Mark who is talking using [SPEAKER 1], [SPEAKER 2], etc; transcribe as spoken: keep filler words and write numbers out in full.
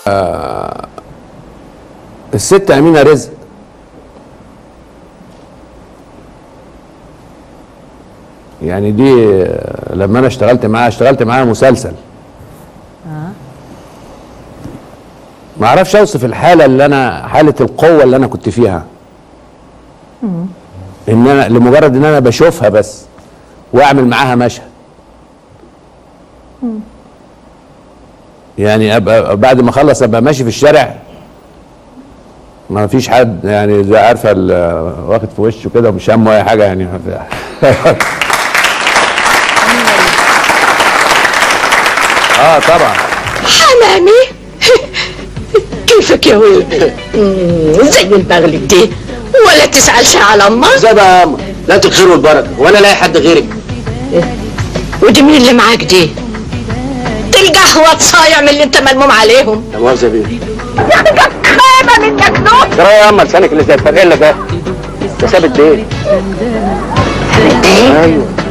[SPEAKER 1] آه الست أمينة رزق يعني دي لما انا اشتغلت معاها اشتغلت معاها مسلسل. اه ما اعرفش اوصف الحاله اللي انا حاله القوه اللي انا كنت فيها. امم ان انا لمجرد ان انا بشوفها بس واعمل معاها مشهد. امم يعني ابقى بعد ما اخلص ابقى ماشي في الشارع ما فيش حد يعني زي عارفه واخد في وشه كده ومش همه اي حاجه يعني. اه طبعا.
[SPEAKER 2] حمامي كيفك يا ولدي؟ زي البغل دي ولا تسألش على امك؟
[SPEAKER 3] زي بقى يا امك، لا الخير والبركه وانا لاقي حد غيرك.
[SPEAKER 2] ودي مين اللي معاك دي؟ دي القهوه صايع من اللي انت ملموم عليهم.
[SPEAKER 3] لا مؤاخذه بيه.
[SPEAKER 2] يا اخي خايبه منك نوت.
[SPEAKER 3] ترى يا اما لسانك اللي زي الفريله ده. ده ثابت ليه؟
[SPEAKER 2] ايه؟
[SPEAKER 3] ايوه